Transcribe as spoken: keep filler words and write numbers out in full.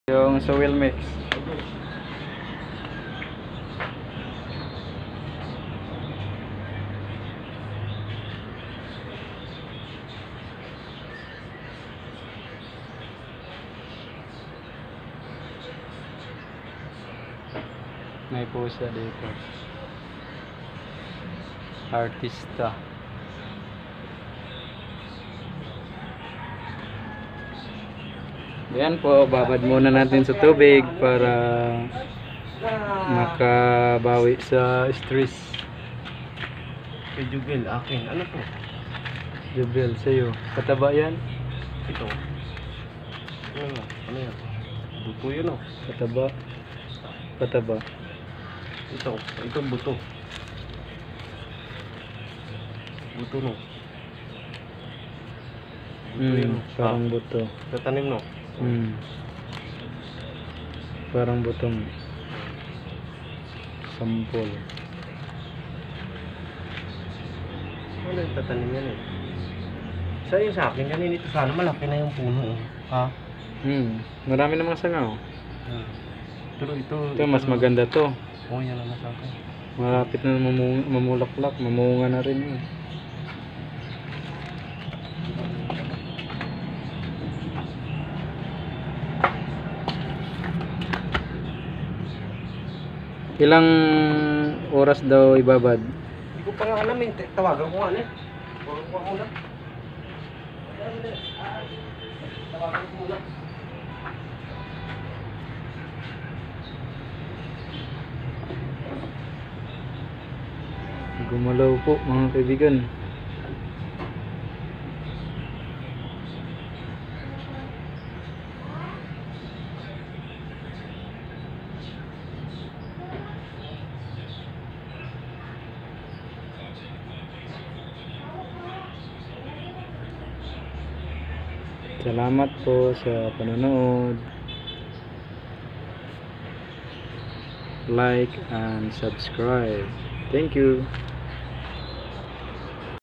Yung soil mix. May pusa dito. Artista. Yan po, babad muna natin sa tubig para makabawi sa stress. Kay Jubel, akin. Ano to? Jubel, sa'yo. Pataba yan? Ito. Ano, ano yan? Buto yun oh. Pataba. Pataba. Ito. Ito buto. Buto no. Buto yun Hmm, oh. parang Ah, buto. tatanim no. Hmm. Parang butong sampol. Ano yung tatanim yan eh? Sa yung sa akin, kanina ito sana malaki na yung puno oh. Ha? Hmm, marami namang sanga oh. Hmm. Pero ito... Ito mas maganda to. Oo, oh, yan ang nasa akin. Malapit na mamu mamulaklak, mamunga na rin yun. Ilang oras daw ibabad? Hindi ko pa nga alam eh. Tawagan ko nga ano eh. Tawagan ko muna. Tawagan ko muna. Gumalaw po mga kaibigan. Salamat po sa panonood. Like and subscribe. Thank you.